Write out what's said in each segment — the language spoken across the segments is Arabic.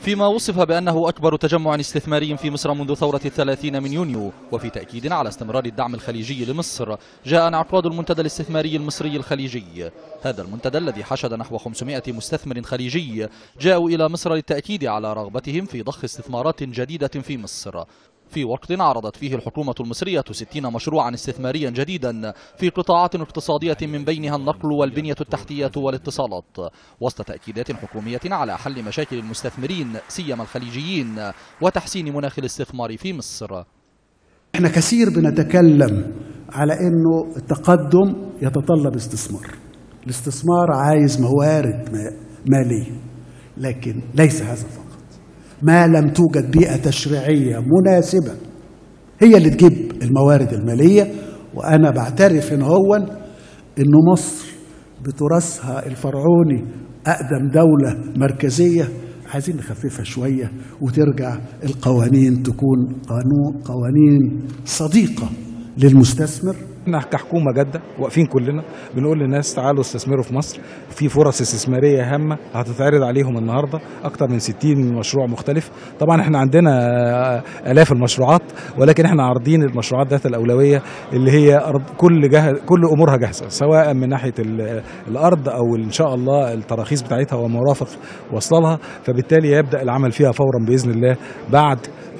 فيما وصف بأنه أكبر تجمع استثماري في مصر منذ ثورة 30 من يونيو، وفي تأكيد على استمرار الدعم الخليجي لمصر، جاء انعقاد المنتدى الاستثماري المصري الخليجي. هذا المنتدى الذي حشد نحو 500 مستثمر خليجي جاءوا إلى مصر للتأكيد على رغبتهم في ضخ استثمارات جديدة في مصر، في وقت عرضت فيه الحكومة المصرية 60 مشروعا استثماريا جديدا في قطاعات اقتصادية من بينها النقل والبنية التحتية والاتصالات، وسط تأكيدات حكومية على حل مشاكل المستثمرين سيما الخليجيين وتحسين مناخ الاستثمار في مصر. احنا كثير بنتكلم على انه التقدم يتطلب استثمار، الاستثمار عايز موارد مالية، لكن ليس هذا فقط. ما لم توجد بيئة تشريعية مناسبة هي اللي تجيب الموارد المالية. وأنا بعترف إنه مصر بتراثها الفرعوني أقدم دولة مركزية، عايزين نخففها شوية وترجع القوانين تكون قوانين صديقة للمستثمر. احنا كحكومه جاده واقفين كلنا بنقول للناس تعالوا استثمروا في مصر، في فرص استثماريه هامه هتتعرض عليهم النهارده، اكتر من 60 مشروع مختلف. طبعا احنا عندنا الاف المشروعات، ولكن احنا عارضين المشروعات ذات الاولويه اللي هي كل امورها جاهزه، سواء من ناحيه الارض او ان شاء الله التراخيص بتاعتها ومرافق وصلها، فبالتالي يبدا العمل فيها فورا باذن الله بعد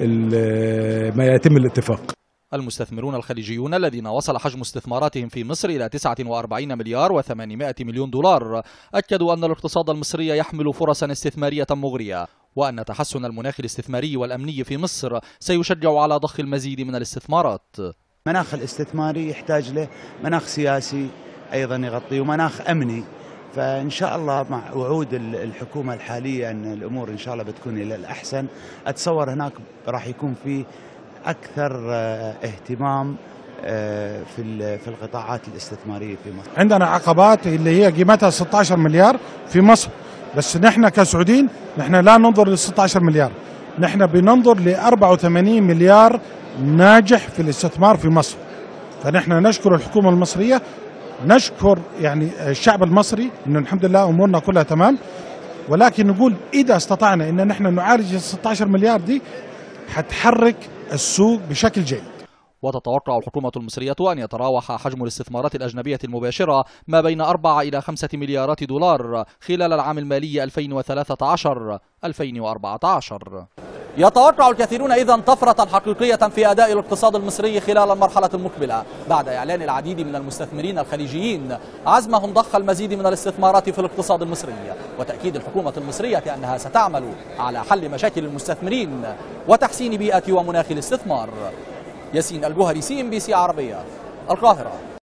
ما يتم الاتفاق. المستثمرون الخليجيون الذين وصل حجم استثماراتهم في مصر إلى 49 مليار و800 مليون دولار أكدوا أن الاقتصاد المصري يحمل فرصا استثمارية مغرية، وأن تحسن المناخ الاستثماري والأمني في مصر سيشجع على ضخ المزيد من الاستثمارات. مناخ الاستثماري يحتاج له مناخ سياسي أيضا يغطيه ومناخ أمني، فإن شاء الله مع وعود الحكومة الحالية أن الأمور إن شاء الله بتكون إلى الأحسن. أتصور هناك راح يكون في أكثر اهتمام في القطاعات الاستثمارية في مصر. عندنا عقبات اللي هي قيمتها 16 مليار في مصر، بس نحن كسعوديين نحن لا ننظر لل 16 مليار، نحن بننظر ل 84 مليار ناجح في الاستثمار في مصر. فنحن نشكر الحكومة المصرية، نشكر يعني الشعب المصري انه الحمد لله امورنا كلها تمام، ولكن نقول اذا استطعنا ان نحن نعالج ال 16 مليار دي حتحرك السوق بشكل جيد. وتتوقع الحكومة المصرية أن يتراوح حجم الاستثمارات الأجنبية المباشرة ما بين 4 إلى 5 مليارات دولار خلال العام المالي 2013-2014. يتوقع الكثيرون إذن طفرة حقيقية في أداء الاقتصاد المصري خلال المرحلة المقبلة، بعد إعلان العديد من المستثمرين الخليجيين عزمهم ضخ المزيد من الاستثمارات في الاقتصاد المصري، وتأكيد الحكومة المصرية أنها ستعمل على حل مشاكل المستثمرين وتحسين بيئة ومناخ الاستثمار. ياسين الجوهري، CNBC عربية، القاهرة.